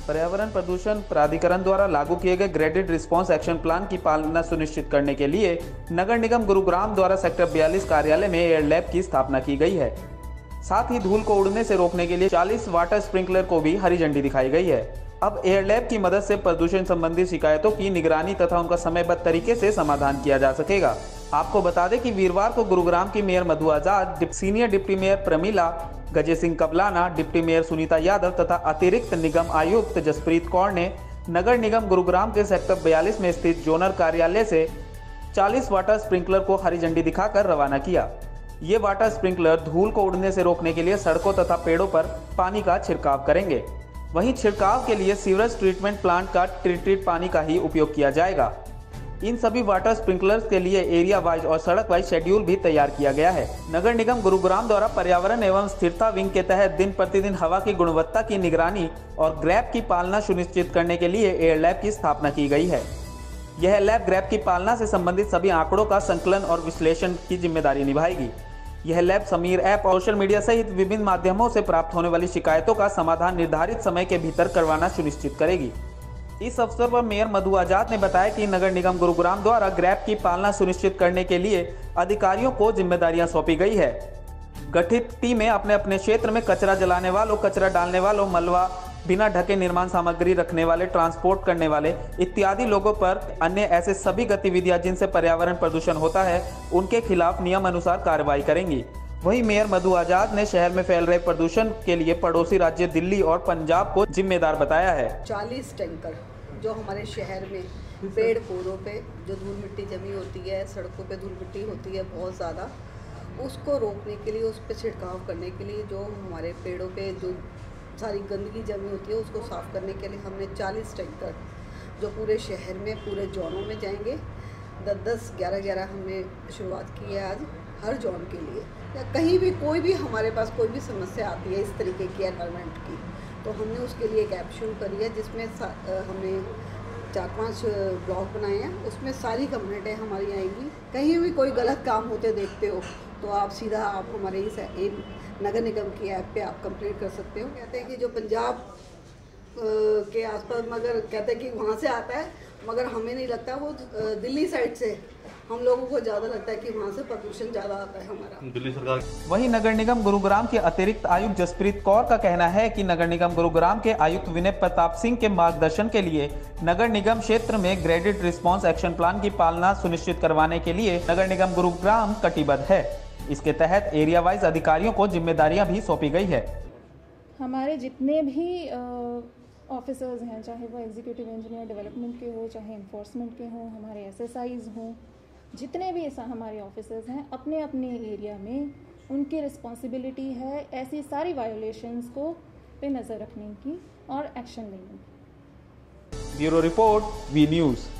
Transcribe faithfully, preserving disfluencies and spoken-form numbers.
पर्यावरण प्रदूषण प्राधिकरण द्वारा लागू किए गए ग्रेडेड रिस्पांस एक्शन प्लान की पालना सुनिश्चित करने के लिए नगर निगम गुरुग्राम द्वारा सेक्टर बयालीस कार्यालय में एयर लैब की स्थापना की गई है। साथ ही धूल को उड़ने से रोकने के लिए चालीस वाटर स्प्रिंकलर को भी हरी झंडी दिखाई गई है। अब एयर लैब की मदद से प्रदूषण संबंधी शिकायतों की निगरानी तथा उनका समयबद्ध तरीके से समाधान किया जा सकेगा। आपको बता दें कि वीरवार को गुरुग्राम की mayor Madhu Azad, senior deputy mayor Pramila, Gajay Singh Kablana, deputy mayor Sunita Yadav तथा अतिरिक्त निगम आयुक्त जसप्रीत कौर ने नगर निगम गुरुग्राम के सेक्टर बयालीस में स्थित जोनल कार्यालय से चालीस वाटर स्प्रिंकलर को हरी झंडी दिखाकर रवाना किया। ये वाटर स्प्रिंकलर धूल को उड़ने से रोकने के लिए सड़कों तथा पेड़ों पर पानी का छिड़काव करेंगे। वहीं छिड़काव के लिए सीवरेज ट्रीटमेंट प्लांट का ट्रीटेड पानी का ही उपयोग किया जाएगा। इन सभी वाटर स्प्रिंकलर्स के लिए एरिया वाइज और सड़क वाइज शेड्यूल भी तैयार किया गया है। नगर निगम गुरुग्राम द्वारा पर्यावरण एवं स्थिरता विंग के तहत दिन प्रतिदिन हवा की गुणवत्ता की निगरानी और ग्रैप की पालना सुनिश्चित करने के लिए एयर लैब की स्थापना की गई है। यह लैब ग्रैप की पालना से संबंधित सभी आंकड़ों का संकलन और विश्लेषण की जिम्मेदारी निभाएगी। यह लैब समीर ऐप और सोशल मीडिया सहित विभिन्न माध्यमों से प्राप्त होने वाली शिकायतों का समाधान निर्धारित समय के भीतर करवाना सुनिश्चित करेगी। इस अवसर पर मेयर मधु आजाद ने बताया कि नगर निगम गुरुग्राम द्वारा ग्रैप की पालना सुनिश्चित करने के लिए अधिकारियों को जिम्मेदारियां सौंपी गई है। गठित टीमें अपने अपने क्षेत्र में कचरा जलाने वालों, कचरा डालने वालों, मलबा, बिना ढके निर्माण सामग्री रखने वाले, ट्रांसपोर्ट करने वाले इत्यादि लोगों पर अन्य ऐसे सभी गतिविधियां जिनसे पर्यावरण प्रदूषण होता है उनके खिलाफ नियम अनुसार कार्रवाई करेंगी। वहीं मेयर मधु आजाद ने शहर में फैल रहे प्रदूषण के लिए पड़ोसी राज्य दिल्ली और पंजाब को जिम्मेदार बताया है। चालीस टैंकर जो हमारे शहर में पेड़ पौधों पे जो धूल मिट्टी जमी होती है, सड़कों पे धूल मिट्टी होती है बहुत ज़्यादा, उसको रोकने के लिए, उस पर छिड़काव करने के लिए, जो हमारे पेड़ों पे जो सारी गंदगी जमी होती है उसको साफ़ करने के लिए हमने चालीस टैंकर जो पूरे शहर में पूरे जोनों में जाएंगे, दस दस ग्यारह ग्यारह हमने शुरुआत की है आज हर जोन के लिए। या कहीं भी कोई भी हमारे पास कोई भी समस्या आती है इस तरीके की एनवायरनमेंट की, तो हमने उसके लिए एक ऐप शुरू करी है जिसमें हमने चार पांच ब्लॉग बनाए हैं। उसमें सारी कंप्लेंटें हमारी आएंगी। कहीं भी कोई गलत काम होते देखते हो तो आप सीधा आप हमारे इस नगर निगम की ऐप पे आप कंप्लेंट कर सकते हो। कहते हैं कि जो पंजाब के आसपास, मगर कहते हैं कि वहाँ से आता है, मगर हमें नहीं लगता, वो दिल्ली साइड से हम लोगों को ज़्यादा लगता है कि वहाँ से प्रदूषण ज़्यादा आता है हमारा दिल्ली सरकार। वहीं नगर निगम गुरुग्राम के अतिरिक्त आयुक्त जसप्रीत कौर का कहना है कि नगर निगम गुरुग्राम के आयुक्त विनय प्रताप सिंह के मार्गदर्शन के लिए नगर निगम क्षेत्र में ग्रेडेड रिस्पांस एक्शन प्लान की पालना सुनिश्चित करवाने के लिए नगर निगम गुरुग्राम कटिबद्ध है। इसके तहत एरिया वाइज अधिकारियों को जिम्मेदारियां भी सौंपी गई है। हमारे जितने भी ऑफिसर्स हैं, चाहे वो एग्जीक्यूटिव इंजीनियर डेवलपमेंट के हो, चाहे इन्फोर्समेंट के हों, हमारे एस एस आईज हों, जितने भी ऐसा हमारे ऑफिसर्स हैं, अपने अपने एरिया में उनकी रिस्पॉन्सिबिलिटी है ऐसी सारी वायोलेशंस को पे नज़र रखने की और एक्शन लेने की। Bureau report, V news.